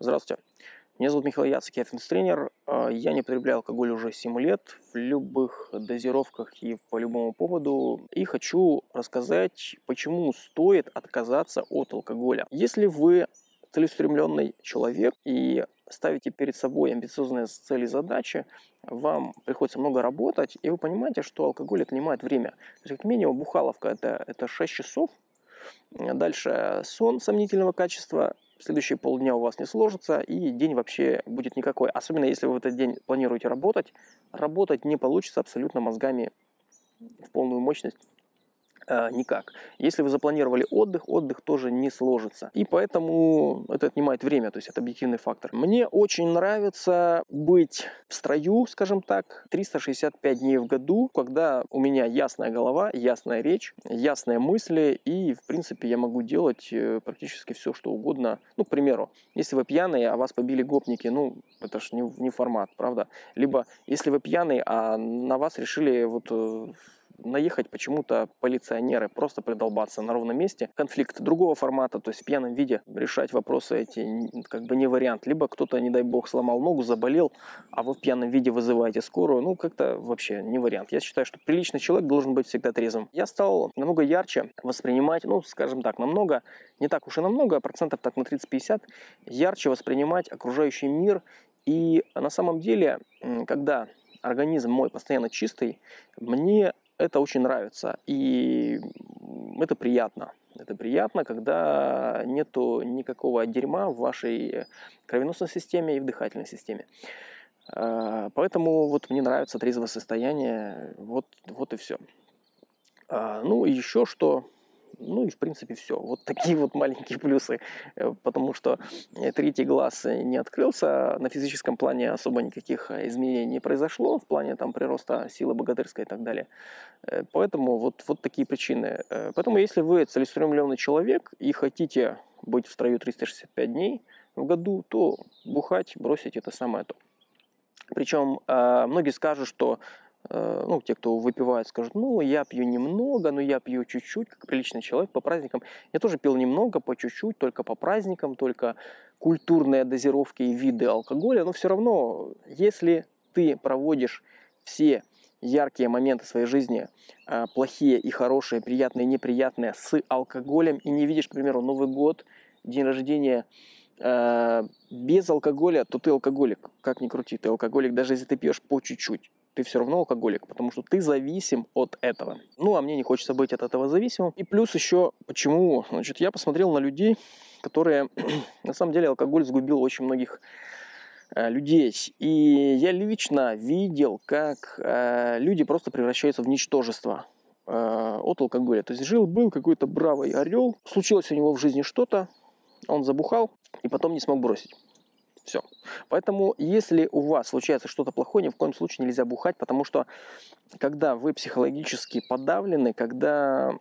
Здравствуйте, меня зовут Михаил Яцек, я фитнес-тренер. Я не потребляю алкоголь уже 7 лет в любых дозировках и по любому поводу. И хочу рассказать, почему стоит отказаться от алкоголя. Если вы целеустремленный человек и ставите перед собой амбициозные цели и задачи, вам приходится много работать, и вы понимаете, что алкоголь отнимает время. То есть, как минимум, бухаловка это 6 часов, дальше сон сомнительного качества, следующие полдня у вас не сложится, и день вообще будет никакой. Особенно если вы в этот день планируете работать, работать не получится абсолютно мозгами в полную мощность. Никак. Если вы запланировали отдых, отдых тоже не сложится. И поэтому это отнимает время, то есть это объективный фактор. Мне очень нравится быть в строю, скажем так, 365 дней в году, когда у меня ясная голова, ясная речь, ясные мысли, и, в принципе, я могу делать практически все, что угодно. Ну, к примеру, если вы пьяные, а вас побили гопники, ну, это ж не формат, правда? Либо, если вы пьяный, а на вас решили наехать почему-то полиционеры, просто придолбаться на ровном месте. Конфликт другого формата, то есть в пьяном виде решать вопросы эти как бы не вариант. Либо кто-то, не дай бог, сломал ногу, заболел, а вы в пьяном виде вызываете скорую. Ну, как-то вообще не вариант. Я считаю, что приличный человек должен быть всегда трезвым. Я стал намного ярче воспринимать, ну, скажем так, намного, не так уж и намного, а процентов так на 30-50, ярче воспринимать окружающий мир. И на самом деле, когда организм мой постоянно чистый, мне это очень нравится, и это приятно. Это приятно, когда нету никакого дерьма в вашей кровеносной системе и в дыхательной системе. Поэтому вот мне нравится трезвое состояние, вот и все. Ну и еще что... Ну и в принципе все. Вот такие вот маленькие плюсы, потому что третий глаз не открылся, на физическом плане особо никаких изменений не произошло, в плане там прироста силы богатырской и так далее. Поэтому вот такие причины. Поэтому если вы целеустремленный человек и хотите быть в строю 365 дней в году, то бухать, бросить это самое то. Причем многие скажут, что ну, те, кто выпивает, скажут, ну, я пью немного, но я пью чуть-чуть, как приличный человек, по праздникам. Я тоже пил немного, по чуть-чуть, только по праздникам, только культурные дозировки и виды алкоголя. Но все равно, если ты проводишь все яркие моменты своей жизни, плохие и хорошие, приятные и неприятные, с алкоголем, и не видишь, к примеру, Новый год, день рождения, без алкоголя, то ты алкоголик. Как ни крути, ты алкоголик, даже если ты пьешь по чуть-чуть. Ты все равно алкоголик, потому что ты зависим от этого. Ну, а мне не хочется быть от этого зависимым. И плюс еще, почему? Значит, я посмотрел на людей, которые... На самом деле алкоголь сгубил очень многих людей. И я лично видел, как люди просто превращаются в ничтожество от алкоголя. То есть жил-был какой-то бравый орел, случилось у него в жизни что-то, он забухал и потом не смог бросить. Все. Поэтому, если у вас случается что-то плохое, ни в коем случае нельзя бухать, потому что, когда вы психологически подавлены, когда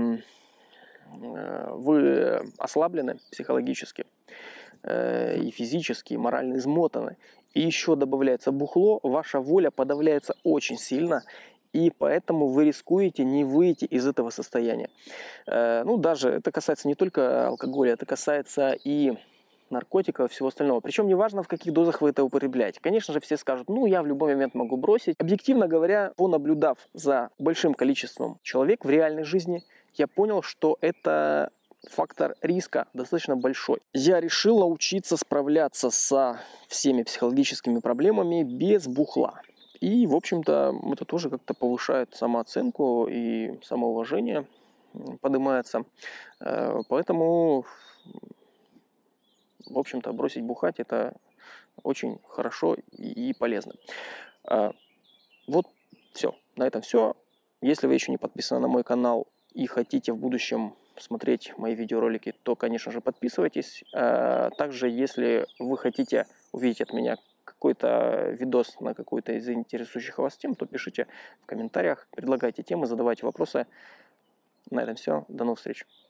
вы ослаблены психологически и физически, и морально измотаны, и еще добавляется бухло, ваша воля подавляется очень сильно, и поэтому вы рискуете не выйти из этого состояния. Ну, даже это касается не только алкоголя, это касается и наркотиков и всего остального. Причем неважно, в каких дозах вы это употребляете. Конечно же, все скажут, ну, я в любой момент могу бросить. Объективно говоря, понаблюдав за большим количеством человек в реальной жизни, я понял, что это фактор риска достаточно большой. Я решил научиться справляться со всеми психологическими проблемами без бухла. И, в общем-то, это тоже как-то повышает самооценку и самоуважение поднимается. Поэтому... В общем-то, бросить бухать – это очень хорошо и полезно. Вот все. На этом все. Если вы еще не подписаны на мой канал и хотите в будущем смотреть мои видеоролики, то, конечно же, подписывайтесь. Также, если вы хотите увидеть от меня какой-то видос на какую-то из интересующих вас тем, то пишите в комментариях, предлагайте темы, задавайте вопросы. На этом все. До новых встреч.